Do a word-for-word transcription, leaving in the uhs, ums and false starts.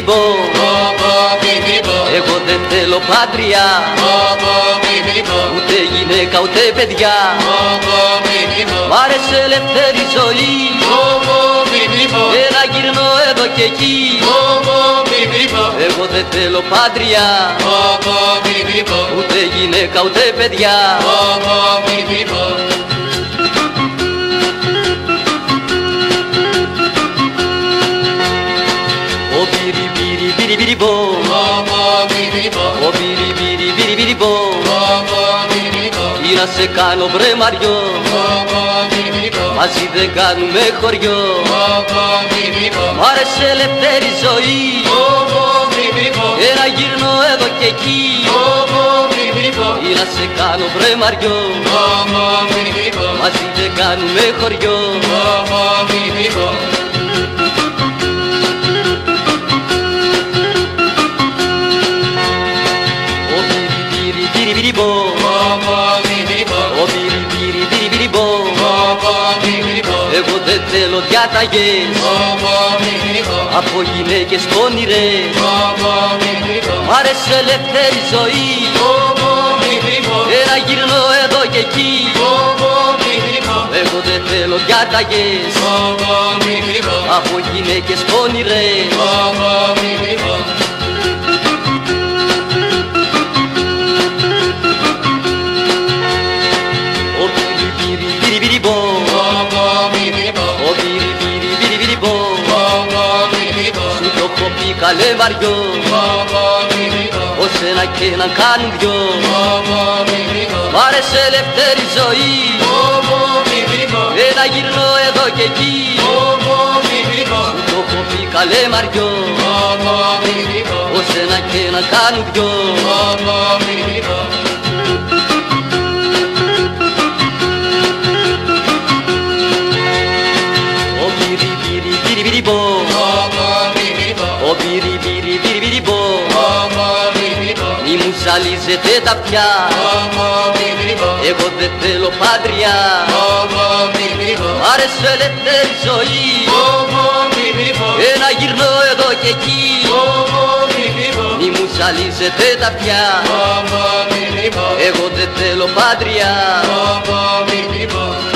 μπιμπιμπο, εγώ δεν θέλω πάντρια, ούτε γυναίκα ούτε παιδιά. Μ' άρεσε ελεύθερη ζωή και να γυρνώ εδώ και εκεί. Εγώ δεν θέλω πάντρια, ούτε γυναίκα ούτε παιδιά. Ο μπιρι μπιρι μπιρι μπιρι μπο, ο μπιρι μπιρι μπιρι μπιρι μπο, τι να σε κάνω βρε Μαριό, μαζί δεν κάνουμε χωριό. Μ' άρεσε ελεύθερη ζωή και να γυρνώ εδώ και εκεί. Τι να σε κάνω βρε Μαριό, μαζί δεν κάνουμε χωριό. Ο μπιρι μπιρι μπιρι μπιρι μπο, ο μπιρι μπιρι μπιρι μπιρι μπο, εγώ δεν θέλω διάταγες από γυναίκες πονηρές. Μ' άρεσε ελεύθερη ζωή και να γυρνώ εδώ και εκεί. Εγώ δεν θέλω διάταγες από γυναίκες πονηρές. Ο μπιρι μπιρι μπιρι μπιρι μπο, ο μπιρι μπιρι μπιρι μπιρι μπο, σου το έχω πει καλέ Μαριό, ως ένα και έναν κάνουν δυο. Μ' άρεσε ελεύθερη ζωή και να γυρνώ εδώ και εκεί. Σου το έχω πει καλέ Μαριό, ως ένα και έναν κάνουν δυο. Ο μπιρι μπιρι μπιρι μπιρι μπο, ο μπιρι μπιρι μπιρι μπιρι μπο, μη μου ζαλίζετε τα πια, εγώ δεν θέλω πάντρια. Μ' άρεσε ελεύθερη ζωή και να γυρνώ εδώ και εκεί. Μη μου ζαλίζετε τα πια, εγώ δεν θέλω πάντρια.